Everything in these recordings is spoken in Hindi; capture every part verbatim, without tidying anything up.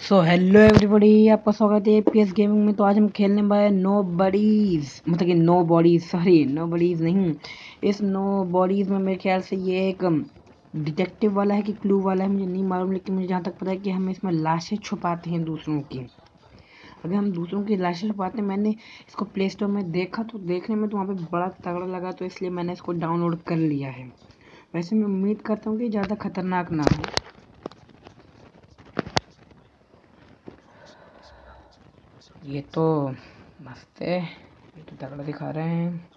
सो हेलो एवरीबॉडी, आपका स्वागत है ए पी एस गेमिंग में। तो आज हम खेलने वाले नो बडीज, मतलब कि no bodies, sorry no buddies नहीं। इस नो बॉडीज में मेरे ख्याल से ये एक डिटेक्टिव वाला है कि क्लू वाला है, मुझे नहीं मालूम। लेकिन मुझे जहाँ तक पता है कि हम इसमें लाशें छुपाते हैं दूसरों की। अगर हम दूसरों की लाशें छुपाते हैं, मैंने इसको प्ले स्टोर में देखा तो देखने में तो वहाँ पे बड़ा तगड़ा लगा, तो इसलिए मैंने इसको डाउनलोड कर लिया है। वैसे मैं उम्मीद करता हूँ कि ज़्यादा खतरनाक ना हो। ये तो मस्त है, ये तो तगड़ा दिखा रहे हैं।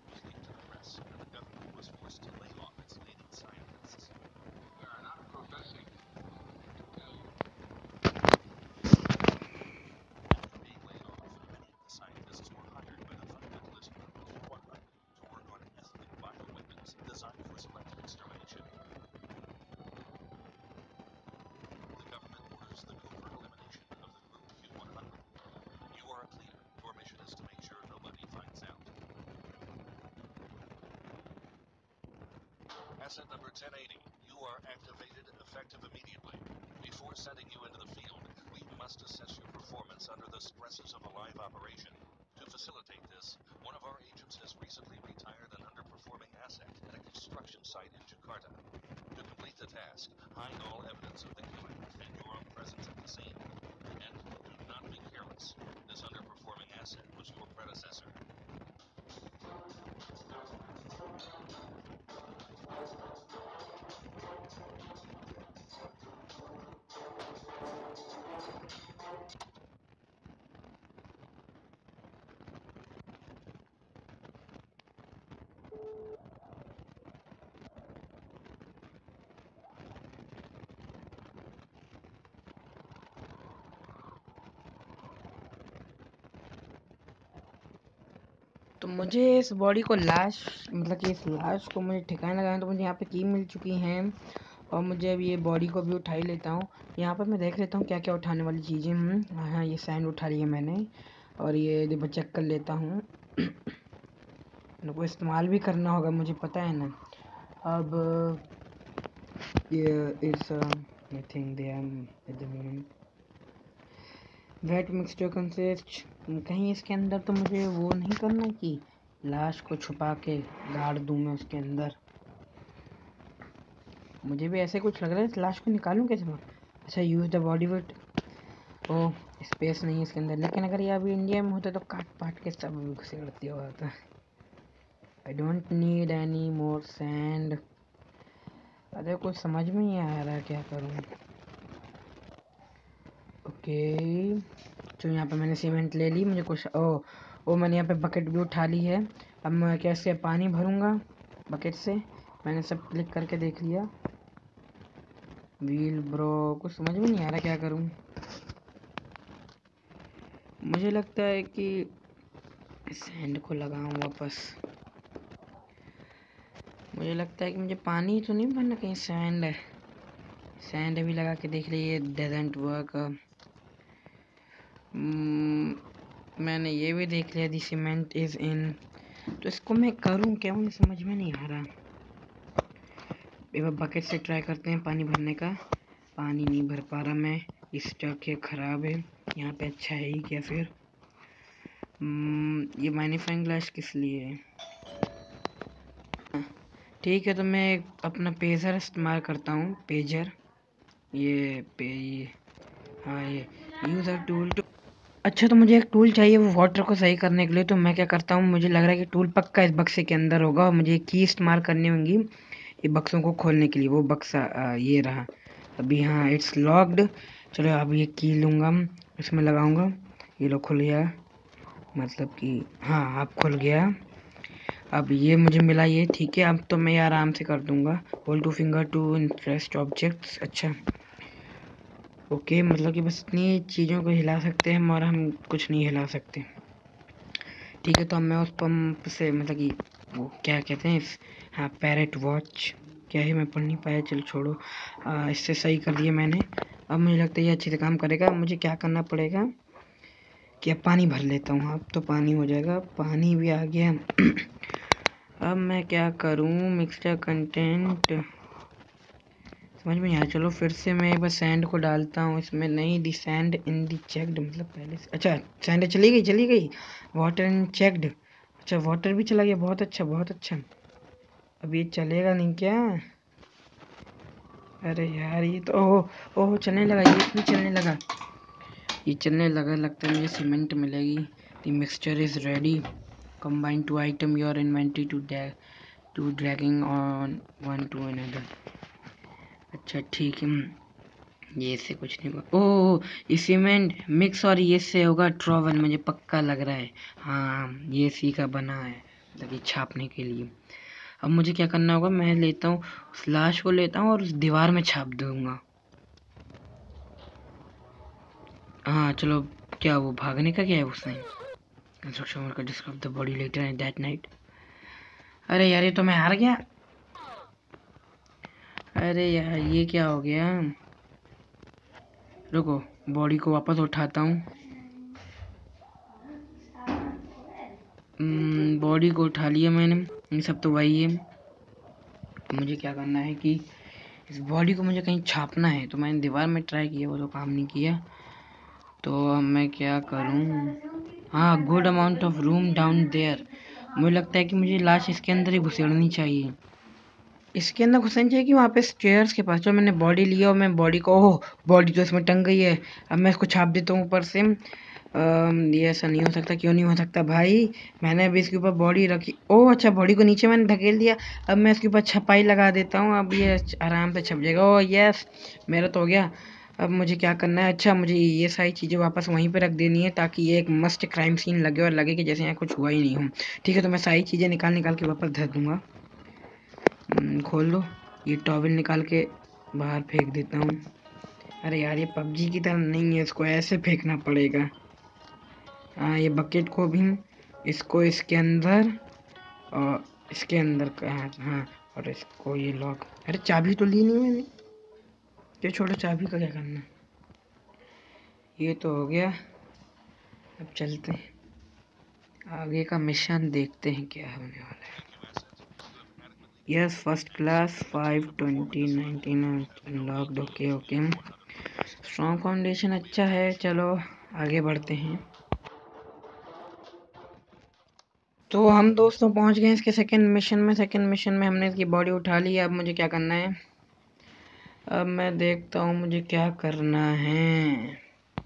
Asset number ten eighty, you are activated effective immediately. Before sending you into the field, we must assess your performance under the stresses of a live operation. To facilitate this, one of our agents has recently retired an underperforming asset at a construction site in Jakarta. To complete the task, hide all evidence of the killing and your own presence at the scene. And do not be careless. This underperforming asset was your predecessor. तो मुझे इस बॉडी को लाश, मतलब कि इस लाश को मुझे ठिकाने लगाना, तो मुझे यहाँ पे की मिल चुकी हैं। और मुझे अब ये बॉडी को भी उठा ही लेता हूँ। यहाँ पर मैं देख लेता हूँ क्या क्या उठाने वाली चीज़ें हैं। हाँ, ये सैंड उठा लिया मैंने, और ये डिब्बा चेक कर लेता हूँ। इनको इस्तेमाल भी करना होगा, मुझे पता है ना। अब ये इस I think they at the moment wet mixture consist. कहीं इसके अंदर तो मुझे वो नहीं करना कि लाश को छुपा के गाड़ दूं मैं उसके अंदर। मुझे भी ऐसे कुछ लग रहा है, इस लाश को निकालूं कैसे मैं। अच्छा, use the body weight. Oh, space नहीं है इसके अंदर। लेकिन अगर ये अभी इंडिया में होता तो काट पाट के सब घुसेड़ दिया होता। I don't need any more sand. अरे कुछ समझ में नहीं आ रहा क्या करूं। ओके, तो यहाँ पे मैंने सीमेंट ले ली। मुझे कुछ ओ ओ मैंने यहाँ पे बकेट भी उठा ली है। अब मैं कैसे पानी भरूंगा बकेट से, मैंने सब क्लिक करके देख लिया। व्हील ब्रो, कुछ समझ में नहीं आ रहा क्या करूं। मुझे लगता है कि सैंड को लगाऊं वापस। मुझे लगता है कि मुझे पानी तो नहीं भरना, कहीं सैंड है। सैंड भी लगा के देख लिए, डजंट वर्क। मैंने ये भी देख लिया, दी सीमेंट इज इन। तो इसको मैं करूं क्या, मुझे समझ में नहीं आ रहा। एक बार बकेट से ट्राई करते हैं पानी भरने का। पानी नहीं भर पा रहा मैं, स्टक है, ख़राब है। यहाँ पे अच्छा है ही क्या फिर। ये मैग्नीफाइंग ग्लास किस लिए है। ठीक है, तो मैं अपना पेजर इस्तेमाल करता हूँ। पेजर, ये पे ये, हाँ ये यूज़र टूल टू। अच्छा, तो मुझे एक टूल चाहिए वो वाटर को सही करने के लिए। तो मैं क्या करता हूँ, मुझे लग रहा है कि टूल पक्का इस बक्से के अंदर होगा और मुझे की इस्तेमाल करनी होगी ये बक्सों को खोलने के लिए। वो बक्सा आ, ये रहा अभी। हाँ, इट्स लॉक्ड। चलो अब ये की लूँगा, इसमें लगाऊँगा। ये लो खुल गया, मतलब कि हाँ अब खुल गया। अब ये मुझे मिला ये, ठीक है। अब तो मैं आराम से कर दूँगा। Hold two finger to interest objects. अच्छा ओके, मतलब कि बस इतनी चीज़ों को हिला सकते हैं हम, और हम कुछ नहीं हिला सकते। ठीक है, तो अब मैं उस पंप से, मतलब कि वो क्या कहते हैं इस, हाँ पैरेट वॉच, क्या है मैं पढ़ नहीं पाया, चलो छोड़ो। आ, इससे सही कर दिया मैंने। अब मुझे लगता है ये अच्छे से काम करेगा। मुझे क्या करना पड़ेगा कि अब पानी भर लेता हूँ। अब तो पानी हो जाएगा, पानी भी आ गया। अब मैं क्या करूँ, मिक्सचर कंटेंट, समझ में नहीं आया। चलो फिर से मैं एक बार सैंड को डालता हूँ इसमें। नहीं, दी सैंड इन दी चेक्ड, मतलब पहले से। अच्छा, सैंड चली गई चली गई वाटर इन चेक्ड। अच्छा, वाटर भी चला गया, बहुत अच्छा बहुत अच्छा। अब ये चलेगा नहीं क्या? अरे यार, ये तो ओह ओह चलने लगा, ये भी चलने लगा, ये चलने लगा। लगता है मुझे सीमेंट मिलेगी। The mixture is ready, combine two item your inventory to to dragging on one to another. अच्छा ठीक है, ये इससे कुछ नहीं होगा। ओह, ये सीमेंट मिक्स और ये से होगा ट्रॉवल, मुझे पक्का लग रहा है। हाँ, ये सी का बना है, मतलब ये छापने के लिए। अब मुझे क्या करना होगा, मैं लेता हूँ उस लाश को, लेता हूँ और उस दीवार में छाप दूंगा। हाँ चलो, क्या वो भागने का क्या है उसने? Construction worker discover the body later at that night. अरे यार, ये तो मैं हार गया। अरे यार, ये क्या हो गया? रुको, बॉडी को वापस उठाता हूँ। बॉडी को उठा लिया मैंने, ये सब तो वही है। मुझे क्या करना है कि इस बॉडी को मुझे कहीं छापना है। तो मैंने दीवार में ट्राई किया, वो तो काम नहीं किया। तो अब मैं क्या करूं? हाँ, good amount of room down there. मुझे लगता है कि मुझे लाश इसके अंदर ही घुसेड़नी चाहिए। इसके अंदर घुसना चाहिए कि वहाँ पे स्टेयर्स के पास। जो मैंने बॉडी लिया और मैं बॉडी को, ओह बॉडी तो इसमें टंग गई है। अब मैं इसको छाप देता हूँ ऊपर से। अम, ये ऐसा नहीं हो सकता, क्यों नहीं हो सकता भाई? मैंने अभी इसके ऊपर बॉडी रखी। ओह अच्छा, बॉडी को नीचे मैंने धकेल दिया। अब मैं इसके ऊपर छपाई लगा देता हूँ, अब ये आराम से छप जाएगा। ओह यस, मेरा तो हो गया। अब मुझे क्या करना है? अच्छा, मुझे ये सारी चीज़ें वापस वहीं पे रख देनी है, ताकि ये एक मस्त क्राइम सीन लगे और लगे कि जैसे यहाँ कुछ हुआ ही नहीं हो। ठीक है, तो मैं सारी चीज़ें निकाल निकाल के वापस धर दूंगा। खोल दो, ये टॉवल निकाल के बाहर फेंक देता हूँ। अरे यार, ये पबजी की तरह नहीं है, इसको ऐसे फेंकना पड़ेगा। हाँ, ये बकेट को भी, इसको इसके अंदर और इसके अंदर का, हाँ हाँ, और इसको ये लॉक। अरे चाबी तो ली नहीं मैंने, ये छोटा चाबी का क्या करना? ये तो हो गया। अब चलते हैं आगे का मिशन, देखते हैं क्या होने वाला है। Yes, first class five twenty nineteen unlocked. Okay okay, strong foundation अच्छा है। चलो आगे बढ़ते हैं। तो हम दोस्तों पहुंच गए इसके सेकंड मिशन में। सेकंड मिशन में हमने इसकी बॉडी उठा ली है। अब मुझे क्या करना है? अब मैं देखता हूँ मुझे क्या करना है।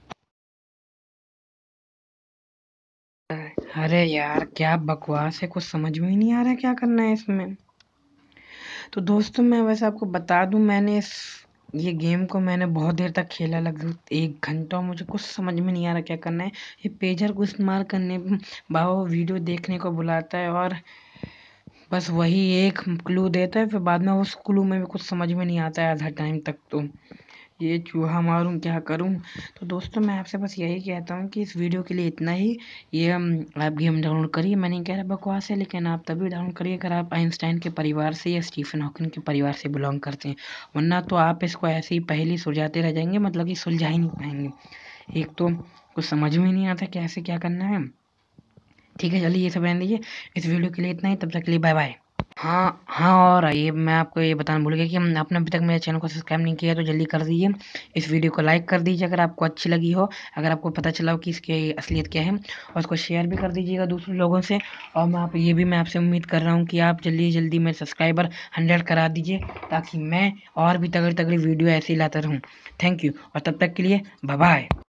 अरे यार, क्या बकवास है, कुछ समझ में ही नहीं आ रहा है क्या करना है इसमें। तो दोस्तों, मैं वैसे आपको बता दूं, मैंने इस ये गेम को मैंने बहुत देर तक खेला, लगभग एक घंटा। मुझे कुछ समझ में नहीं आ रहा क्या करना है। ये पेजर को इस्तेमाल करने बाबा वीडियो देखने को बुलाता है और बस वही एक क्लू देता है, फिर बाद में उस क्लू में भी कुछ समझ में नहीं आता है आधा टाइम तक। तो ये चूहा मारूं क्या करूं? तो दोस्तों, मैं आपसे बस यही कहता हूं कि इस वीडियो के लिए इतना ही। ये हम आप गेम डाउनलोड करिए, मैं नहीं कह रहा बकवास है, लेकिन आप तभी डाउनलोड करिए अगर आप आइंस्टाइन के परिवार से या स्टीफन हॉकिंग के परिवार से बिलोंग करते हैं। वरना तो आप इसको ऐसे ही पहले सुलझाते रह जाएंगे, मतलब कि सुलझा ही नहीं पाएंगे। एक तो कुछ समझ में नहीं आता कैसे क्या करना है। ठीक है, चलिए ये सब रहने दीजिए। इस वीडियो के लिए इतना ही, तब तक के लिए बाय बाय। हाँ हाँ, और ये मैं आपको ये बताना भूल गया कि हम आपने अभी तक मेरे चैनल को सब्सक्राइब नहीं किया तो जल्दी कर दीजिए। इस वीडियो को लाइक कर दीजिए अगर आपको अच्छी लगी हो, अगर आपको पता चला हो कि इसकी असलियत क्या है, और उसको शेयर भी कर दीजिएगा दूसरे लोगों से। और मैं आप ये भी मैं आपसे उम्मीद कर रहा हूँ कि आप जल्दी जल्दी मेरे सब्सक्राइबर हंड्रेड करा दीजिए, ताकि मैं और भी तगड़ी तगड़ी वीडियो ऐसे ही लाता रहूँ। थैंक यू, और तब तक के लिए बाय बाय।